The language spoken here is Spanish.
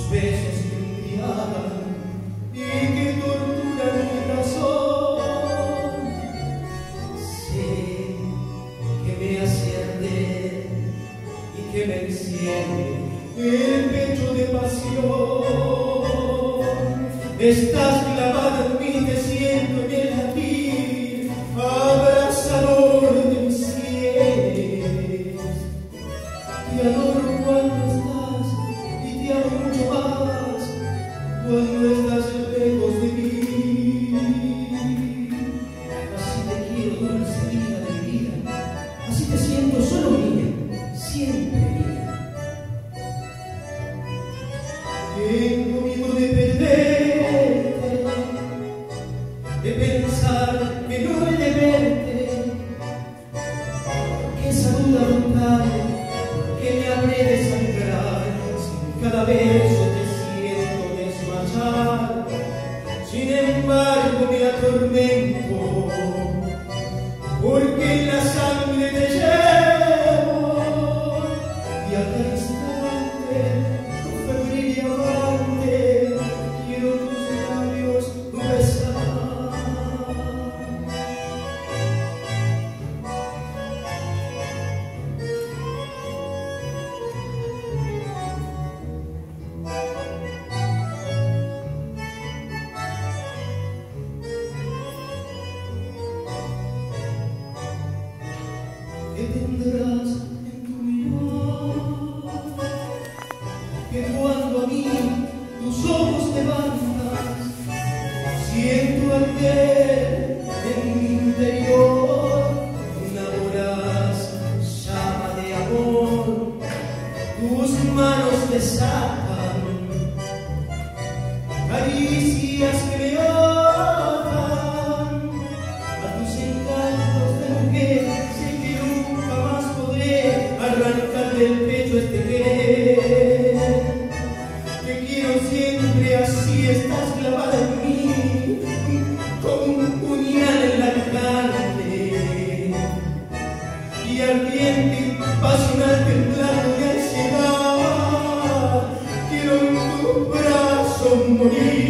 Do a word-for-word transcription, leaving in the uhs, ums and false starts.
besos que embriagan y que torturan mi razón. Sé que me hace arder y que me enciende el pecho de pasión. Estás clavada en mí, te siento en el latir abrazador de mis sienes. Te adoro cuando estás y te amo mucho más cuando estás lejos de mí. Así te quiero, dulce vida de mi vida. Así te siento solo mía, siempre mía. Tengo miedo de perderte, de pensar que no he de verte, porque esa duda brutal que me habré de sangrar si cada beso te siento desmayar. Sin embargo me atormento, porque en la sangre te llevo y a cada instante tu febril y amante quiero tus labios besar. Que tendrás en tu mirar, que cuando a mí tus ojos levantas, siento arder en mi interior una voraz llama de amor. Tus manos desatan caricias que me atan a tus encantos de mujer. Arrancar del pecho este querer, te quiero siempre así, estás clavada en mí, como un puñal en la carne, y ardiente y pasional temblando de ansiedad, quiero en tu brazo morir.